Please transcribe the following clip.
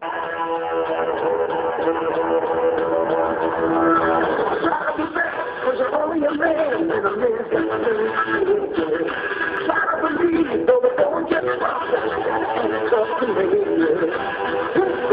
Cause you're only a man and a man can try to believe, though it don't get rough, it's up to me.